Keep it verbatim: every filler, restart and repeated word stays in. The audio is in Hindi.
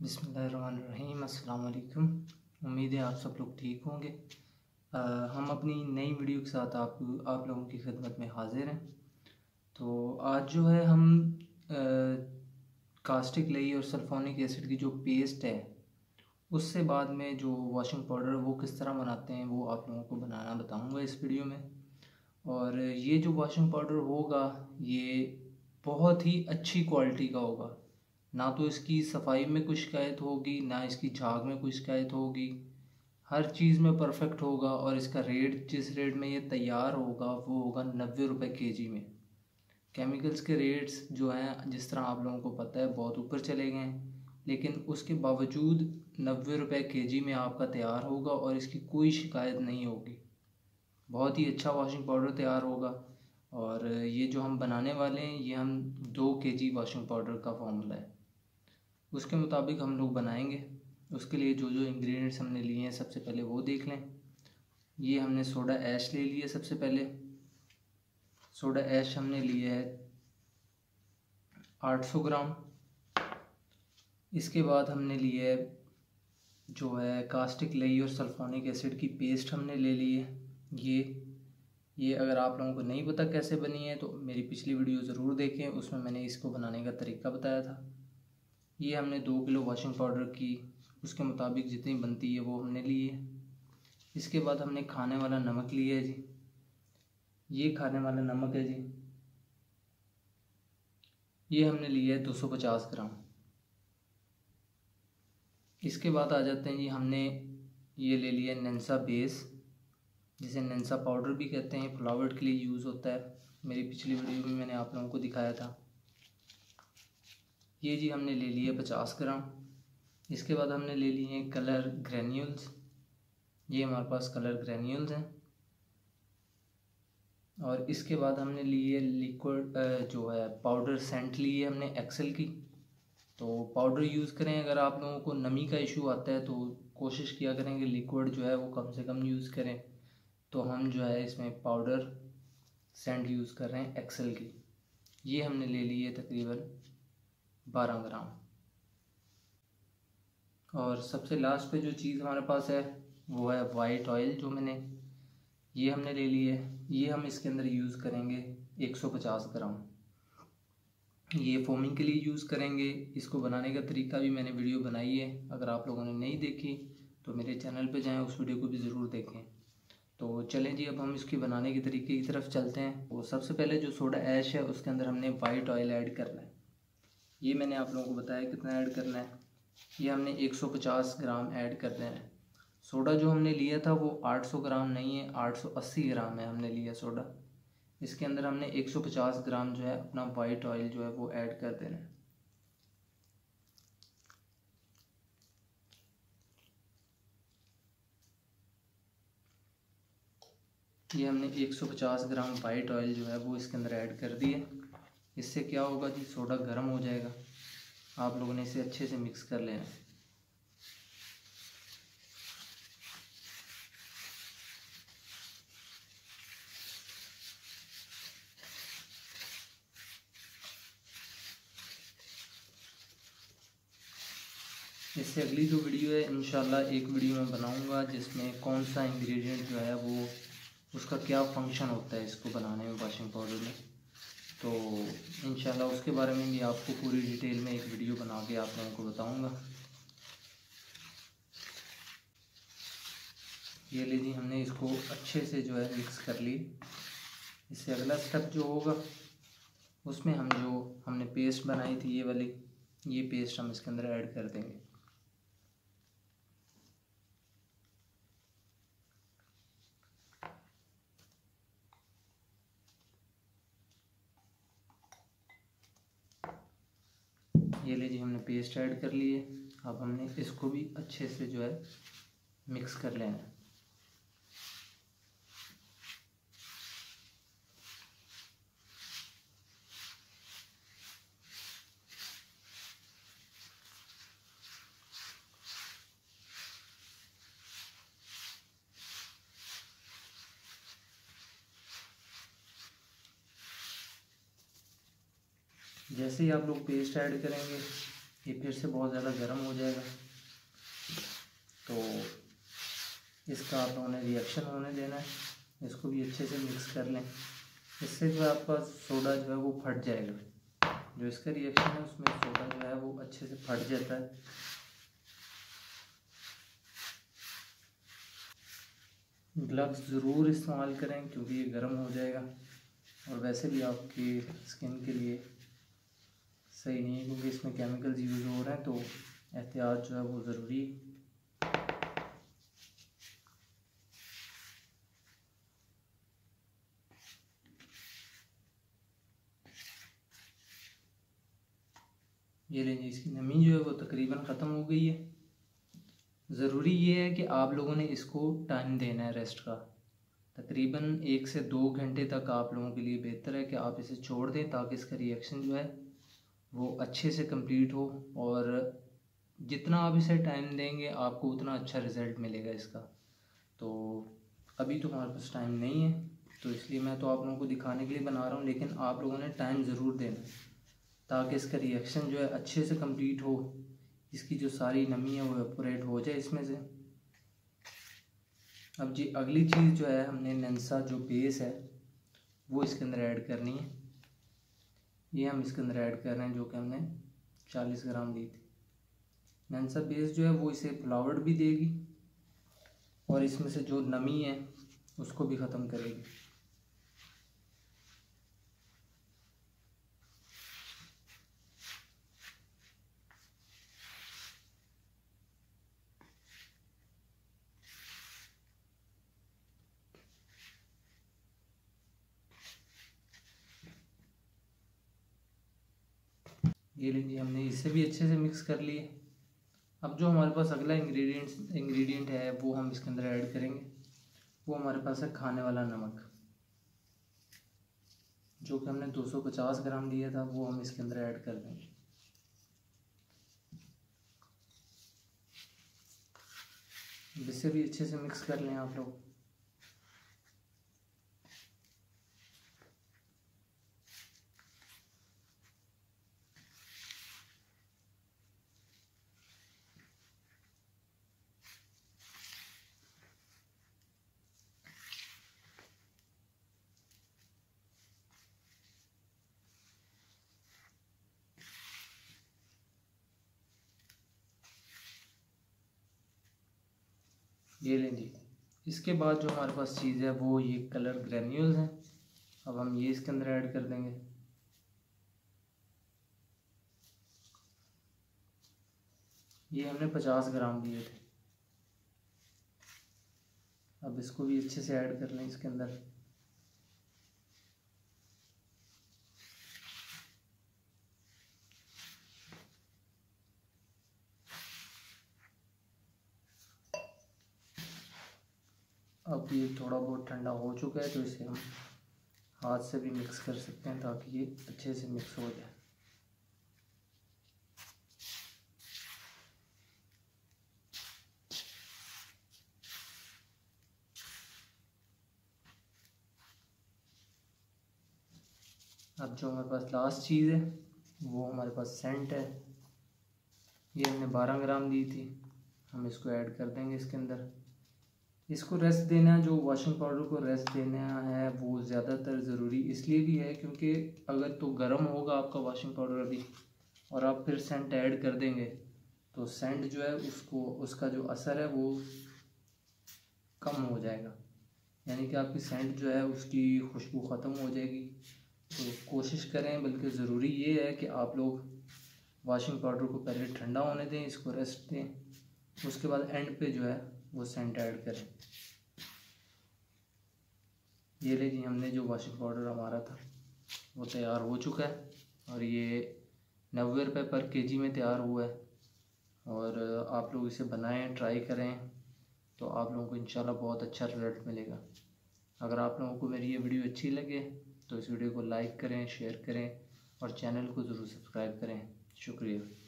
बिस्मिल्लाहिर्रहमानिर्रहीम। अस्सलाम वालेकुम। उम्मीद है आप सब लोग ठीक होंगे। आ, हम अपनी नई वीडियो के साथ आप आप लोगों की खिदमत में हाजिर हैं। तो आज जो है हम आ, कास्टिक लई और सल्फोनिक एसिड की जो पेस्ट है उससे बाद में जो वॉशिंग पाउडर वो किस तरह बनाते हैं वो आप लोगों को बनाना बताऊंगा इस वीडियो में। और ये जो वॉशिंग पाउडर होगा ये बहुत ही अच्छी क्वालिटी का होगा। ना तो इसकी सफाई में कोई शिकायत होगी, ना इसकी झाग में कोई शिकायत होगी। हर चीज़ में परफेक्ट होगा। और इसका रेट जिस रेट में ये तैयार होगा वो होगा नब्बे रुपये के जी में। केमिकल्स के रेट्स जो हैं जिस तरह आप लोगों को पता है बहुत ऊपर चले गए हैं, लेकिन उसके बावजूद नब्बे रुपये के जी में आपका तैयार होगा और इसकी कोई शिकायत नहीं होगी। बहुत ही अच्छा वॉशिंग पाउडर तैयार होगा। और ये जो हम बनाने वाले हैं ये हम दो के जी वॉशिंग पाउडर का फॉर्मूला है, उसके मुताबिक हम लोग बनाएंगे। उसके लिए जो जो इंग्रेडिएंट्स हमने लिए हैं सबसे पहले वो देख लें। ये हमने सोडा ऐश ले लिया। सबसे पहले सोडा ऐश हमने लिया है आठ सौ ग्राम। इसके बाद हमने लिया है जो है कास्टिक लई और सल्फोनिक एसिड की पेस्ट हमने ले ली है। ये ये अगर आप लोगों को नहीं पता कैसे बनी है तो मेरी पिछली वीडियो ज़रूर देखें, उसमें मैंने इसको बनाने का तरीका बताया था। ये हमने दो किलो वॉशिंग पाउडर की उसके मुताबिक जितनी बनती है वो हमने ली है। इसके बाद हमने खाने वाला नमक लिया है जी। ये खाने वाला नमक है जी। ये हमने लिया है दो सौ पचास ग्राम। इसके बाद आ जाते हैं जी, हमने ये ले लिया नेंसा बेस, जिसे नेंसा पाउडर भी कहते हैं, फ्लावर्ड के लिए यूज़ होता है। मेरी पिछली वीडियो में मैंने आप लोगों को दिखाया था। ये जी हमने ले लिया पचास ग्राम। इसके बाद हमने ले लिए हैं कलर ग्रैन्यूल्स। ये हमारे पास कलर ग्रैन्यूल्स हैं। और इसके बाद हमने लिए लिक्विड जो है पाउडर सेंट ली है हमने एक्सेल की। तो पाउडर यूज़ करें। अगर आप लोगों को नमी का इशू आता है तो कोशिश किया करें कि लिक्विड जो है वो कम से कम यूज़ करें। तो हम जो है इसमें पाउडर सेंट यूज़ कर रहे हैं एक्सेल की। ये हमने ले ली है तकरीबन बारह ग्राम। और सबसे लास्ट पे जो चीज़ हमारे पास है वो है वाइट ऑयल, जो मैंने ये हमने ले ली है। ये हम इसके अंदर यूज़ करेंगे एक सौ पचास ग्राम। ये फोमिंग के लिए यूज़ करेंगे। इसको बनाने का तरीका भी मैंने वीडियो बनाई है, अगर आप लोगों ने नहीं देखी तो मेरे चैनल पे जाएं, उस वीडियो को भी ज़रूर देखें। तो चलें जी, अब हम इसकी बनाने के तरीके की तरफ चलते हैं। तो सबसे पहले जो सोडा ऐश है उसके अंदर हमने वाइट ऑयल ऐड करना है। ये मैंने आप लोगों को बताया कितना ऐड करना है। ये हमने एक सौ पचास ग्राम ऐड कर देना है। सोडा जो हमने लिया था वो आठ सौ ग्राम नहीं है, आठ सौ अस्सी ग्राम है हमने लिया सोडा। इसके अंदर हमने एक सौ पचास ग्राम जो है अपना वाइट ऑयल जो है वो ऐड कर देना है। ये हमने एक सौ पचास ग्राम वाइट ऑयल जो है वो इसके अंदर ऐड कर दिए। इससे क्या होगा जी, सोडा गर्म हो जाएगा। आप लोगों ने इसे अच्छे से मिक्स कर लेना है। इससे अगली जो वीडियो है इंशाल्लाह एक वीडियो मैं बनाऊंगा जिसमें कौन सा इंग्रेडिएंट जो है वो उसका क्या फंक्शन होता है इसको बनाने में वॉशिंग पाउडर में। तो इंशाल्लाह उसके बारे में भी आपको पूरी डिटेल में एक वीडियो बना के आप लोगों को बताऊंगा। ये लीजिए हमने इसको अच्छे से जो है मिक्स कर ली। इससे अगला स्टेप जो होगा उसमें हम जो हमने पेस्ट बनाई थी ये वाली, ये पेस्ट हम इसके अंदर ऐड कर देंगे। ये लीजिए हमने पेस्ट ऐड कर ली है। अब हमने इसको भी अच्छे से जो है मिक्स कर लेना है। जैसे ही आप लोग पेस्ट ऐड करेंगे ये फिर से बहुत ज़्यादा गर्म हो जाएगा। तो इसका आप लोगों ने रिएक्शन होने देना है, इसको भी अच्छे से मिक्स कर लें। इससे जो है आपका सोडा जो है वो फट जाएगा। जो इसका रिएक्शन है उसमें सोडा जो है वो अच्छे से फट जाता है। ग्लव्स ज़रूर इस्तेमाल करें क्योंकि ये गर्म हो जाएगा, और वैसे भी आपकी स्किन के लिए सही नहीं है क्योंकि इसमें केमिकल्स यूज़ हो रहे हैं, तो एहतियात जो है वो ज़रूरी है। ये लेंगे, इसकी नमी जो है वो तकरीबन ख़त्म हो गई है। ज़रूरी ये है कि आप लोगों ने इसको टाइम देना है रेस्ट का। तकरीबन एक से दो घंटे तक आप लोगों के लिए बेहतर है कि आप इसे छोड़ दें ताकि इसका रिएक्शन जो है वो अच्छे से कंप्लीट हो, और जितना आप इसे टाइम देंगे आपको उतना अच्छा रिज़ल्ट मिलेगा इसका। तो अभी तो हमारे पास टाइम नहीं है, तो इसलिए मैं तो आप लोगों को दिखाने के लिए बना रहा हूँ, लेकिन आप लोगों ने टाइम ज़रूर देना है ताकि इसका रिएक्शन जो है अच्छे से कंप्लीट हो, इसकी जो सारी नमी है वो एवापोरेट हो जाए इसमें से। अब जी अगली चीज़ जो है, हमने नेंसा जो बेस है वो इसके अंदर ऐड करनी है। ये हम इसके अंदर ऐड कर रहे हैं, जो कि हमने चालीस ग्राम ली थी। नेंसा बेस जो है वो इसे फ्लावर्ड भी देगी और इसमें से जो नमी है उसको भी ख़त्म करेगी। ये लीजिए, हमने इसे भी अच्छे से मिक्स कर लिए। अब जो हमारे पास अगला इंग्रेडिएंट इंग्रेडिएंट है वो हम इसके अंदर ऐड करेंगे। वो हमारे पास है खाने वाला नमक, जो कि हमने दो सौ पचास ग्राम लिया था, वो हम इसके अंदर ऐड कर देंगे। इसे भी अच्छे से मिक्स कर लें आप लोग। ये लें जी। इसके बाद जो हमारे पास चीज़ है वो ये कलर ग्रेन्यूल्स हैं। अब हम ये इसके अंदर ऐड कर देंगे। ये हमने पचास ग्राम लिए थे। अब इसको भी अच्छे से ऐड कर लें इसके अंदर। अब ये थोड़ा बहुत ठंडा हो चुका है, तो इसे हम हाथ से भी मिक्स कर सकते हैं ताकि ये अच्छे से मिक्स हो जाए। अब जो हमारे पास लास्ट चीज़ है वो हमारे पास सेंट है। ये हमने बारह ग्राम ली थी, हम इसको ऐड कर देंगे इसके अंदर। इसको रेस्ट देना, जो वॉशिंग पाउडर को रेस्ट देना है वो ज़्यादातर ज़रूरी इसलिए भी है क्योंकि अगर तो गर्म होगा आपका वॉशिंग पाउडर अभी और आप फिर सेंट ऐड कर देंगे तो सेंट जो है उसको उसका जो असर है वो कम हो जाएगा, यानी कि आपकी सेंट जो है उसकी खुशबू ख़त्म हो जाएगी। तो कोशिश करें, बल्कि ज़रूरी ये है कि आप लोग वॉशिंग पाउडर को पहले ठंडा होने दें, इसको रेस्ट दें, उसके बाद एंड पे जो है वो सेंट ऐड करें। ये ले जी, हमने जो वॉशिंग पाउडर हमारा था वो तैयार हो चुका है और ये नब्बे रुपये पर केजी में तैयार हुआ है। और आप लोग इसे बनाएं, ट्राई करें, तो आप लोगों को इंशाल्लाह बहुत अच्छा रिज़ल्ट मिलेगा। अगर आप लोगों को मेरी ये वीडियो अच्छी लगे तो इस वीडियो को लाइक करें, शेयर करें और चैनल को ज़रूर सब्सक्राइब करें। शुक्रिया।